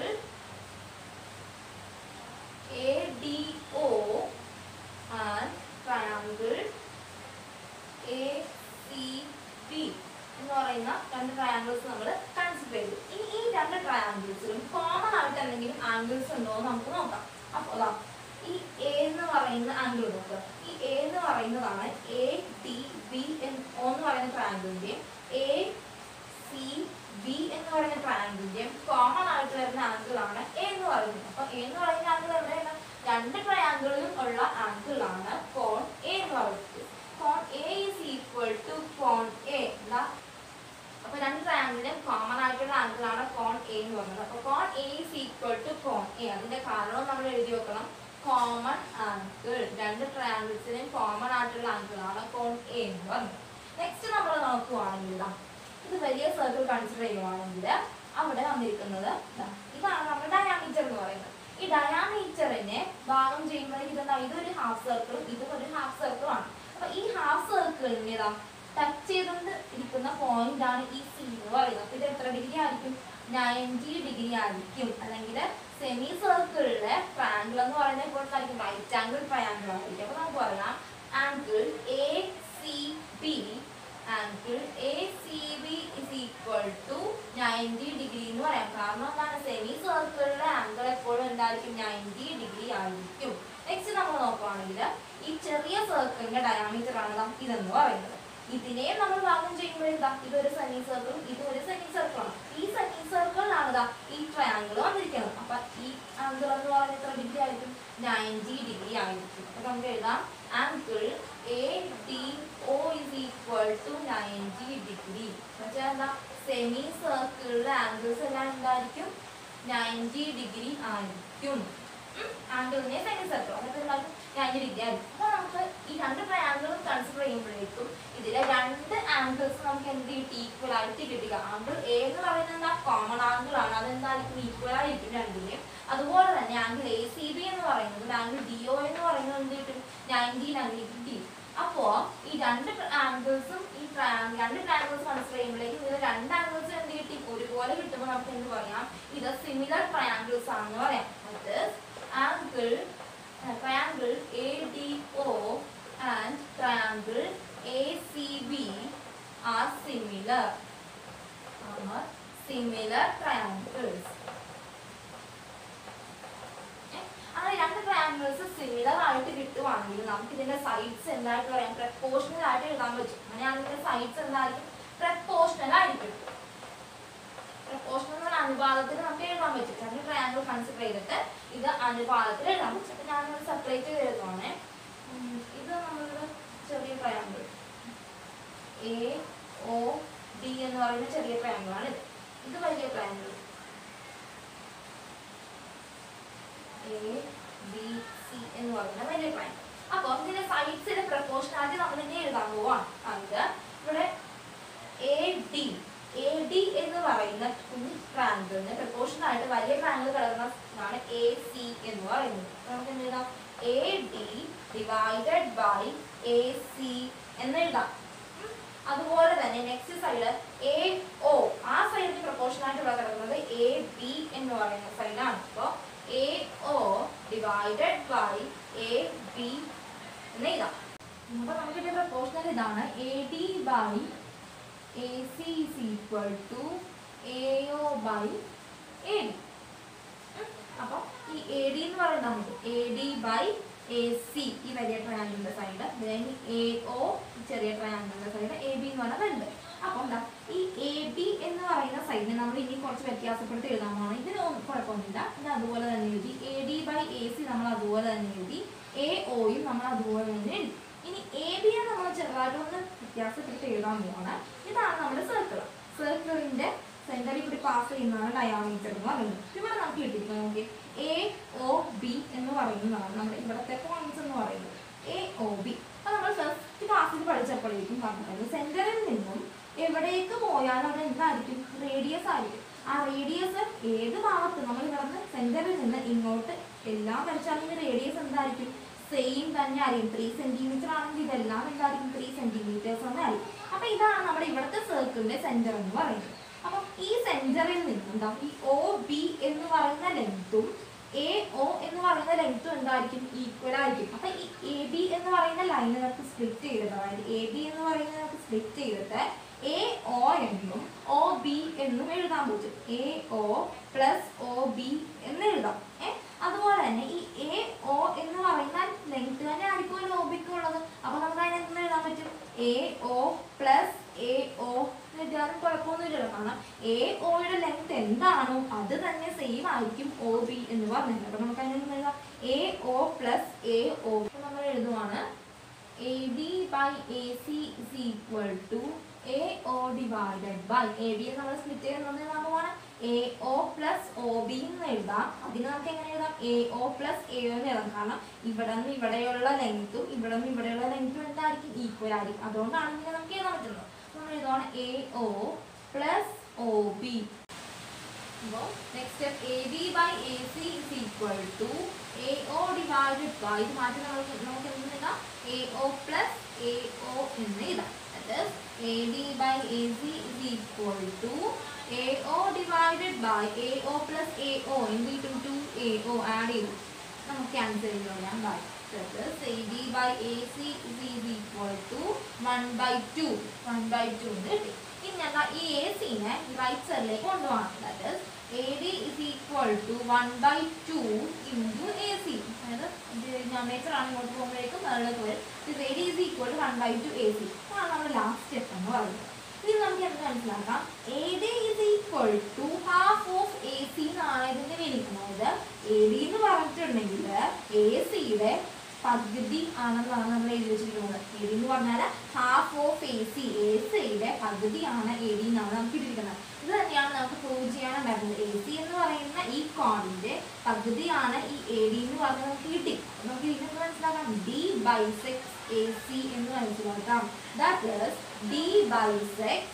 A D O and triangle A C B എന്ന് പറയുന്ന രണ്ട് ട്രയാങ്കിൾസ് നമ്മൾ കൺസിഡർ ചെയ്തു. ഇനി ഈ രണ്ട് ട്രയാങ്കിൾസിലും കോമൺ ആയിട്ട് എന്തെങ്കിലും ആംഗിൾസ് ഉണ്ടോ എന്ന് നമുക്ക് നോക്കാം. അപ്പോൾ ഈ എ എന്ന് പറയുന്ന ആംഗിൾ നോക്കുക. ഈ എ എന്ന് പറയുന്നതാണ് എ ഡി ബി എന്ന് പറയുന്ന ട്രയാങ്കിളിന്റെയും എ സി ബി എന്ന് പറയുന്ന ട്രയാങ്കിളിന്റെയും കോമൺ ആയിട്ട് വരുന്ന ആംഗിൾ ആണ് എ എന്ന് പറയുന്നത്. അപ്പൊ എ എന്ന് പറയുന്ന ആംഗിൾ എവിടെയാണ്? രണ്ട് ട്രയാങ്കിളിലും ഉള്ള ആംഗിൾ ആണ് കോൺ എ എന്ന് പറയുന്നത്. കോൺ എ ഈസ് ഈക്വൽ ടു കോൺ എ. അപ്പൊ രണ്ട് ട്രയാങ്കിളിനും കോമൺ ആയിട്ടുള്ള ആംഗിൾ ആണ് കോൺ എ എന്ന് പറയുന്നത്. അപ്പൊ കോൺ എ ഈസ് ഈക്വൽ ടു കോൺ എ. അതിന്റെ കാരണവും നമ്മൾ എഴുതി വെക്കണം. കോമൺ ആംഗിൾ, രണ്ട് ട്രയാങ്കിൾസിനും കോമൺ ആയിട്ടുള്ള ആംഗിൾ ആണ് കോൺ എ എന്ന് പറയുന്നത്. നെക്സ്റ്റ് നമ്മൾ നോക്കുവാണെങ്കിൽ ഇത് വലിയ സർക്കിൾ കൺസിഡർ ചെയ്യുവാണെങ്കിൽ അവിടെ വന്നിരിക്കുന്നത് ഇതാണ് നമ്മുടെ ഡയാമീറ്റർ എന്ന് പറയുന്നത്. ഈ ഡയാമീറ്ററിനെ ഭാഗം ചെയ്യുമ്പോഴേക്കും ഇതൊരു ഹാഫ് സർക്കിളും ഇതും ഒരു ഹാഫ് സർക്കിളാണ്. അപ്പൊ ഈ ഹാഫ് സർക്കിളിന് ടച്ച് ചെയ്തുകൊണ്ട് ഇരിക്കുന്ന പോയിന്റ് ആണ് ഈ സി എന്ന് പറയുന്നത്. അപ്പൊ ഇത് എത്ര ഡിഗ്രി ആയിരിക്കും? 90 ഡിഗ്രി ആയിരിക്കും. അല്ലെങ്കിൽ സെമി സർക്കിളിലെ ട്രയാങ്കിൾ എന്ന് പറയുന്നത് ഇപ്പോൾ റൈറ്റ് ആംഗിൾ ട്രയാങ്കിൾ ആയിരിക്കും. അപ്പൊ നമുക്ക് പറയാം angle A C B is equal to 90 degree എന്ന് പറയാം. കാരണം എന്താണ്? സെമി സർക്കിളിലെ ആംഗിൾ എപ്പോഴും എന്തായിരിക്കും? 90 ഡിഗ്രി ആയിരിക്കും. നെക്സ്റ്റ് നമ്മൾ നോക്കുകയാണെങ്കിൽ ഈ ചെറിയ സർക്കിളിന്റെ ഡയാമീറ്റർ ആണ് ഇതെന്ന് പറയുന്നത്. ഇതിനെ നമ്മൾ ഭാഗം ചെയ്യുമ്പോഴേക്കും ഇതൊരു സെമി സർക്കിളും ഇതൊരു സെമി സർക്കിളാണ്. ഈ സെമി സർക്കിളിലാണ് ഈ ട്രയാങ്കിൾ വന്നിരിക്കുന്നത്. അപ്പൊ ഈ ആംഗിൾ എന്ന് പറയുന്നത് എത്ര ഡിഗ്രി ആയിരിക്കും? 90 ഡിഗ്രി ആയിരിക്കും. അപ്പൊ നമുക്ക് എഴുതാം angle A D O is equal to 90 degree. എന്നുവെച്ചാൽ എന്താ? സെമി സർക്കിളിലെ ആംഗിൾസ് എല്ലാം എന്തായിരിക്കും? 90 ഡിഗ്രി ആയിരിക്കും. ആംഗിളിനെ സെമി സർക്കിൾ അതൊക്കെ 90 ഡിഗ്രി ആയിരിക്കും. അപ്പൊ നമുക്ക് അപ്പോൾ ഈ രണ്ട് ട്രയാങ്കിളും കൺസിഡർ ചെയ്യുമ്പോഴേക്കും ഇതിലെ രണ്ട് ആംഗിൾസ് നമുക്ക് എന്ത് കിട്ടി, ഈക്വൽ ആയിട്ട് കിട്ടുക. ആംഗിൾ എ എന്ന് പറയുന്നത് കോമൺ ആംഗിൾ ആണ്, അതെന്തായിരിക്കും ഈക്വൽ ആയിരിക്കും രണ്ടിനെയും. അതുപോലെ തന്നെ ആംഗിൾ എ സി ബി എന്ന് പറയുന്നത് ആംഗിൾ ഡി ഒ എന്ന് പറയുന്നത് എന്ത് കിട്ടും, 90 ആംഗിൾ കിട്ടി. അപ്പോൾ ഈ രണ്ട് ആംഗിൾസും ഈ രണ്ട് ട്രയാങ്കിൾസ് കൺസിഡർ ചെയ്യുമ്പോഴേക്കും ഇതിൽ രണ്ട് ആംഗിൾസ് എന്ത് കിട്ടി, ഒരുപോലെ കിട്ടുമ്പോൾ നമുക്ക് എന്ത് പറയാം, ഇത് സിമിലർ ട്രയാങ്കിൾസ് ആണെന്ന് പറയാം. അത് triangle ADO and triangle ACB are similar triangles. അങ്ങനെ രണ്ട് ട്രയാങ്കിൾസ് സിമിലർ ആയിട്ട് കിട്ടുവാണെങ്കിൽ നമുക്ക് ഇതിന്റെ സൈഡ്സ് എന്തായിട്ട് പറയാം, പ്രപ്പോർഷണൽ ആയിട്ട് എഴുതാൻ പറ്റും. അങ്ങനെയാണെങ്കിൽ സൈഡ്സ് എന്തായിരിക്കും, പ്രപ്പോർഷണൽ ആയിരിക്കും. പ്രപ്പോർഷണൽ അനുപാതത്തിൽ നമുക്ക് എഴുതാൻ പറ്റും. രണ്ട് ട്രയാങ്കിൾ കൺസിഡർ ചെയ്തിട്ട് ഇത് അനുപാതത്തിൽ എഴുതാൻ പറ്റും. അപ്പൊ ഞാനൊരു സെപ്പറേറ്റ് ചെയ്ത് എഴുതുവാണ്. ഇത് നമ്മളുടെ ചെറിയ ട്രയാങ്കിൾ AOD എന്ന് പറയുന്ന ചെറിയ ട്രയാങ്കിൾ ആണ്. ഇത് വലിയ ട്രയാങ്കിൾ ABC എന്ന് പറയുന്ന വലിയ ട്രയാങ്കിൾ. അപ്പോൾ ഇതിന്റെ സൈഡ്സിന്റെ പ്രപ്പോർഷനാലിറ്റി നമ്മൾ ഇനി എഴുതാൻ പോവാണ്. അത് ഇവിടെ AD എന്ന് പറയുന്ന കുഞ്ഞു ട്രയാങ്കിളിന് പ്രപ്പോർഷൻ ആയിട്ട് വലിയ ട്രയാങ്കിൾ കിടക്കുന്നതാണ് AC എന്ന് പറയുന്നത്. നമുക്ക് എന്ത് എഴുതാം, AD ഡിവൈഡഡ് ബൈ AC എന്ന് എഴുതാം. അതുപോലെ തന്നെ നെക്സ്റ്റ് സൈഡ് AO, ആ സൈഡിന് പ്രപ്പോർഷൻ ആയിട്ട് ഇവിടെ കിടക്കുന്നത് AB എന്ന് പറയുന്ന സൈഡാണ്. അപ്പോൾ AO ഡിവൈഡഡ് ബൈ AB എന്ന് എഴുതാം. അപ്പോൾ നമുക്ക് ഇതിന്റെ പ്രപ്പോർഷണൽ ഇതാണ്, AD by AC is equal to AO by AD. അപ്പോൾ ഈ AD എന്ന് പറയുന്നത് AD by AC ഈ വലിയ ട്രയാങ്കിളിന്റെ സൈഡ്, then AO ചെറിയ ട്രയാങ്കിളിന്റെ സൈഡ്, AB എന്ന് പറയുന്നത് വലുത്. അപ്പോൾ എന്താ ഈ AB എന്ന് പറയുന്ന സൈഡിനെ നമ്മൾ ഇനി കുറച്ച് വ്യത്യാസപ്പെടുത്തി എഴുതാമാണ്. ഇതിന് കുഴപ്പമൊന്നുമില്ല, ഇത് അതുപോലെ തന്നെ എഴുതി. AD by AC നമ്മൾ അതുപോലെ തന്നെ എഴുതി, AOയും നമ്മൾ അതുപോലെ തന്നെ എഴുതി. ഇനി AB യെ നമ്മൾ ചെറുതായിട്ടൊന്ന് വ്യത്യാസപ്പെടുത്തി എഴുതാൻ പോവാണ്. ഇതാണ് നമ്മുടെ സർക്കിൾ. സർക്കിളിന്റെ സെന്ററിൽ കൂടി പാസ് ചെയ്യുന്നതാണ് ഡയാമീറ്റർ എന്ന് പറയുന്നത്. ഇവിടെ നമുക്ക് കിട്ടിയിരിക്കുന്നത് നോക്കി, AOB എന്ന് പറയുന്നതാണ് നമ്മുടെ ഇവിടുത്തെ പോയിന്റ്സ് എന്ന് പറയുന്നത്, AOB. അത് നമ്മൾ ഫസ്റ്റ് ക്ലാസ്സിൽ പഠിച്ചപ്പോഴേക്കും പറഞ്ഞത് സെന്ററിൽ നിന്നും എവിടേക്ക് പോയാലും അത് എന്തായിരിക്കും, റേഡിയസ് ആയിരിക്കും. ആ റേഡിയസ് ഏത് ഭാഗത്ത് നമ്മൾ ഇവിടുന്ന് സെന്ററിൽ നിന്ന് ഇങ്ങോട്ട് എല്ലാം വരച്ചാലും റേഡിയസ് എന്തായിരിക്കും, സെയിം തന്നെ ആയിരിക്കും. 3 സെന്റിമീറ്റർ ആണെങ്കിൽ ഇതെല്ലാം എന്തായിരിക്കും, 3 സെന്റിമീറ്റേഴ്സ് തന്നെ ആയിരിക്കും. അപ്പൊ ഇതാണ് നമ്മുടെ ഇവിടുത്തെ സർക്കിളിന്റെ സെന്റർ എന്ന് പറയുന്നത്. അപ്പൊ ഈ സെന്ററിൽ നിന്നും എന്താ ഈ OB എന്ന് പറയുന്ന ലെങ്ത്തും AO എന്ന് പറയുന്ന ലെങ്ത്തും എന്തായിരിക്കും, ഈക്വൽ ആയിരിക്കും. അപ്പൊ ഈ AB എന്ന് പറയുന്ന ലൈൻ നമുക്ക് സ്പ്ലിറ്റ് ചെയ്തിട്ട്, അതായത് AB എന്ന് പറയുന്നത് നമുക്ക് സ്പ്ലിറ്റ് ചെയ്തിട്ട് AO എന്നും OB എന്നും എഴുതാൻ പറ്റും. AO പ്ലസ് OB എന്ന് എഴുതാം. അതുപോലെ തന്നെ ഈ AO എന്ന് പറയുന്ന ലെങ്ത് തന്നെ ആയിരിക്കും OBക്ക് ഉള്ളത്. അപ്പൊ നമുക്ക് അതിനെ എന്തെന്ന് എഴുതാൻ പറ്റും, AO പ്ലസ് AO എഴുതാനും കുഴപ്പമൊന്നുമില്ലല്ലോ. കാരണം AOയുടെ ലെങ്ത് എന്താണോ അത് തന്നെ സെയിം ആയിരിക്കും OB എന്ന് പറഞ്ഞത്. അപ്പൊ നമുക്ക് അതിനെ എഴുതാം, AO പ്ലസ് AO. നമ്മൾ എഴുതുവാണ് AD by AC is equal to AO divided by AB നമ്മൾ സ്പ്ലിറ്റ് ചെയ്യുന്നത് നമ്മളാണ് AO പ്ലസ് OB എന്ന് എഴുതാം. അതിന് നമുക്ക് എങ്ങനെ എഴുതാം, AO പ്ലസ് AO എന്ന് എഴുതാം. കാരണം ഇവിടെ നിന്ന് ഇവിടെയുള്ള ലെങ്ത്തും ഇവിടെ നിന്ന് ഇവിടെയുള്ള ലെങ്ത്തും എന്തായിരിക്കും, ഈക്വൽ ആയിരിക്കും. അതുകൊണ്ടാണ് ഇങ്ങനെ നമുക്ക് എഴുതാൻ പറ്റുന്നത്. നമ്മൾ എഴുതുവാണ് AO പ്ലസ് OB. അപ്പോൾ next step AD by AC is equal to AO divided by, ഇത് മാറ്റി നമുക്ക് എന്ത് എഴുതാം, AO പ്ലസ് AO എന്ന് എഴുതാം. AD by AC is equal to AO divided by AO plus AO into 2AO add ചെയ്തു നമുക്ക് ക്യാൻസൽ ചെയ്യാം. By AD by AC is equal to 1/2 എന്ന് കിട്ടി. ഇനി ഞങ്ങൾ ഈ ACനെ റൈറ്റ് സൈഡിലേക്ക് കൊണ്ടുപോകണം. That is AD is equal to 1/2 into AC. അതായത് ഡിനോമിനേറ്റർ ആണ് ഇങ്ങോട്ട് പോകുമ്പോഴേക്കും അതിലേക്ക് വരും. AD is equal to 1/2 AC. അതാണ് നമ്മുടെ ലാസ്റ്റ് സ്റ്റെപ്പ് എന്ന് പറയുന്നത്. ഇനി നമുക്ക് എന്ത് മനസ്സിലാക്കാം, AD is equal to half of AC എന്നാണ് ഇതിന്റെ മീനിങ്. അതായത് AD എന്ന് പറഞ്ഞിട്ടുണ്ടെങ്കിൽ ACയുടെ പകുതി ആണെന്നാണ് നമ്മൾ എഴുതി വെച്ചിരിക്കുന്നത്. എ ഡി എന്ന് പറഞ്ഞാൽ half of A C, A സിയുടെ പകുതിയാണ് എ ഡി എന്നാണ് നമുക്ക് ഇട്ടിരിക്കുന്നത്. ഇത് തന്നെയാണ് നമുക്ക് പ്രൂവ് ചെയ്യാനുണ്ടായിരുന്നത്. എ സി എന്ന് പറയുന്ന ഈ കോണിന്റെ പകുതിയാണ് ഈ എ ഡി എന്ന് പറഞ്ഞാൽ നമുക്ക് കിട്ടി. നമുക്ക് ഇതിന് മനസ്സിലാക്കാം, ഡി ബൈസെക്സ് എ സി എന്ന് മനസ്സിലാക്കാം. That is D bisects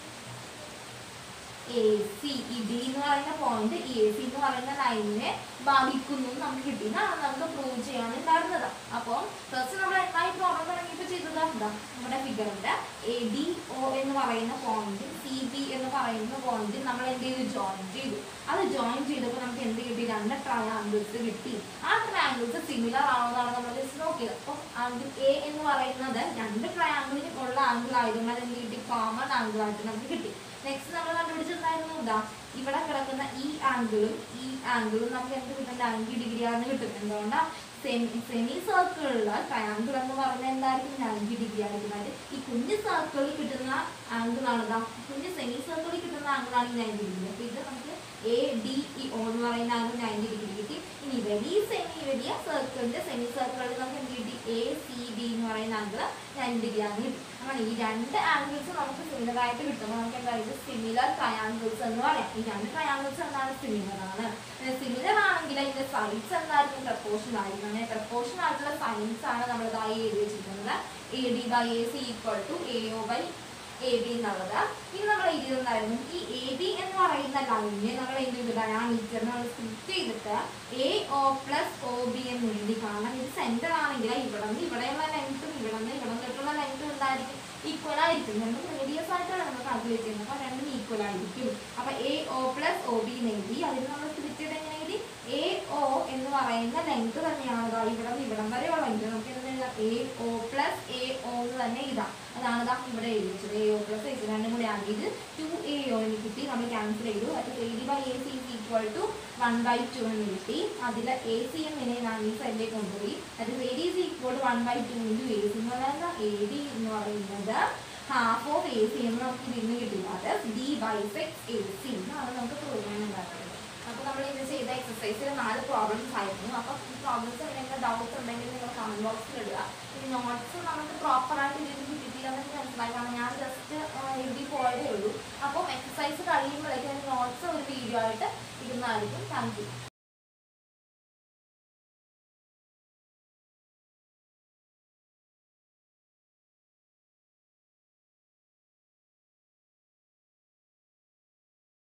A C. ഈ ഡി എന്ന് പറയുന്ന പോയിന്റ് എ സി എന്ന് പറയുന്ന ലൈനിനെ ഭാഗിക്കുന്നു നമുക്ക് കിട്ടി. ഇതാണ് നമുക്ക് പ്രൂവ് ചെയ്യാനുണ്ടായിരുന്നത്. അപ്പോൾ ഫസ്റ്റ് നമ്മൾ എന്തായി പ്രോബ്ലം തുടങ്ങിയപ്പോൾ ചെയ്തത് എന്താ, നമ്മുടെ ഫിഗറിന്റെ എ ഡി ഒ എന്ന് പറയുന്ന പോയിന്റ് സി ബി എന്ന് പറയുന്ന പോയിന്റ് നമ്മൾ എന്ത് ചെയ്തു, ജോയിൻ ചെയ്തു. അത് ജോയിൻ ചെയ്തപ്പോൾ നമുക്ക് എന്ത് കിട്ടി, 2 ട്രയാങ്കിൾസ് കിട്ടി. ആ ട്രയാങ്കിൾസ് സിമിലർ ആവുന്നതാണ് നമ്മൾ ജസ്റ്റ് നോക്കിയത്. അപ്പോൾ ആംഗിൾ എ എന്ന് പറയുന്നത് 2 ട്രയാങ്കിളിന് ഉള്ള ആംഗിൾ ആയതുകൊണ്ട് അത് എന്ത് കിട്ടി, കോമൺ ആംഗിൾ ആയിട്ട് നമുക്ക് കിട്ടി. നെക്സ്റ്റ് നമ്മൾ കണ്ടുപിടിച്ചിട്ടുണ്ടായിരുന്നു എന്താ, ഇവിടെ കിടക്കുന്ന ഈ ആംഗിളും നമുക്ക് എന്ത് കിട്ടും, 90 ഡിഗ്രി ആണ് കിട്ടും. എന്തുകൊണ്ടാണ്, സെമി സർക്കിളിലുള്ള ട്രയാങ്കിൾ എന്ന് പറയുന്നത് എന്തായിരിക്കും, 90 ഡിഗ്രി ആയിരിക്കും. ഈ കുഞ്ഞു സർക്കിളിൽ കിട്ടുന്ന ആംഗിൾ ആണെന്താ, കുഞ്ഞു സെമി സർക്കിളിൽ കിട്ടുന്ന ആംഗിൾ ആണ് 90 ഡിഗ്രി. അപ്പോൾ ഇത് നമുക്ക് എ ഡി ഇ ഒ എന്ന് പറയുന്ന ആംഗിൾ 90 ഡിഗ്രി കിട്ടി. ഇനി വലിയ സർക്കിളിന്റെ സെമി സർക്കിളിൽ നമുക്ക് എന്ത് കിട്ടി, എ സി ബി എന്ന് പറയുന്ന ആംഗിൾ 90 ഡിഗ്രി ആണ് കിട്ടി. അങ്ങനെ ഈ 2 ആംഗിൾസ് നമുക്ക് സിമിലർ ആയിട്ട് കിട്ടുമ്പോൾ നമുക്ക് എന്തായാലും സിമിലർ ട്രയാങ്കിൾസ് എന്ന് പറയാം. ഈ 2 ട്രയാങ്കിൾസ് എന്താണ്, സിമിലർ ആണ്. സിമിലർ ആണെങ്കിൽ അതിന്റെ സൈഡ്സ് എന്തായിരിക്കും, പ്രപ്പോർഷണൽ ആയിരിക്കും. അങ്ങനെ പ്രപ്പോർഷണൽ ആയിട്ടുള്ള സൈഡ്സ് ആണ് നമ്മൾ ഇതായി എഴുതി വെച്ചിരിക്കുന്നത്. A D by A C equal to A O by A B എന്നുള്ളത്. ഇനി നമ്മൾ എഴുതിയിട്ടുണ്ടായിരുന്നു ഈ എ ബി എന്ന് പറയുന്ന ലൈനിനെ നമ്മൾ എന്ത് ചെയ്തിട്ട് മീറ്റർ നമ്മൾ സ്പ്ലിറ്റ് ചെയ്തിട്ട് A O plus O B എന്ന് എഴുതി. കാരണം ഇത് സെന്റർ ആണെങ്കിൽ ഇവിടെ നിന്ന് ഇവിടെയുള്ള ലെങ്ത്തും ഇവിടെ തൊട്ടുള്ള ലെങ്ത്തും എന്തായിരിക്കും, ഈക്വൽ ആയിരിക്കും. രണ്ടും റേഡിയസ് ആയിട്ടാണ് നമ്മൾ കാൽക്കുലേറ്റ് ചെയ്യുന്നത്. അപ്പോൾ രണ്ടും ഈക്വൽ ആയിരിക്കും. അപ്പോൾ A O plus O B എന്ന് എഴുതി. അതിന് നമ്മൾ സ്പ്ലിറ്റ് ചെയ്ത് എങ്ങനെ എഴുതി, എ ഒ എന്ന് പറയുന്ന ലെങ്ത് തന്നെയാണ് ഇവിടെ നിന്ന് ഇവിടം വരെയുള്ള ലെങ്ത്. നമുക്ക് എന്ത് എഴുതാം, A O plus A O എന്ന് തന്നെ എഴുതാം. അതാണ് ഇവിടെ എഴുതി വെച്ചത്. എ ഒ പ്ലസ് എ രണ്ടും കൂടി ആഡ് ചെയ്ത് 2a എന്ന് കിട്ടി. നമ്മൾ ക്യാൻസൽ ചെയ്തു. അത് A D by A C equal to 1/2 എന്ന് കിട്ടി. അതിൽ എ സി എമ്മിനെ ഞാൻ ഈ സൈഡിലേക്ക് കൊണ്ടുപോയി. അത് A D is equal to 1/2 into A C എന്ന് പറയുന്നത് എ ഡി എന്ന് പറയുന്നത് ഹാഫ് ഓഫ് എ സി എന്ന് നമുക്ക് ഇതിന് കിട്ടില്ല. അത് ഡി ബൈസെക്സ് എ സി എന്നാണ് നമുക്ക് പ്രൂവ് ചെയ്യാനുണ്ടായിരുന്നത്. അപ്പോൾ നമ്മൾ ഇത് ചെയ്ത എക്സസൈസിൽ 4 പ്രോബ്ലംസ് ആയിരുന്നു. അപ്പോൾ ഈ പ്രോബ്ലംസ് എന്തെങ്കിലും ഡൗട്ട് ഉണ്ടെങ്കിൽ നിങ്ങൾ കമന്റ് ബോക്സിൽ ഇടുക. ഈ നോട്ട്സ് നമുക്ക് പ്രോപ്പറായിട്ട് ഇതിന് കിട്ടിയില്ലെന്ന് മനസ്സിലാക്കാണ്. ഞാൻ ജസ്റ്റ് എഴുതി പോയതേ ഉള്ളൂ. അപ്പോൾ എക്സസൈസ് കഴിയുമ്പോഴേക്കും നോട്ട്സ് ഒരു വീഡിയോ ആയിട്ട് ഇടുന്നതായിരിക്കും. Thank U.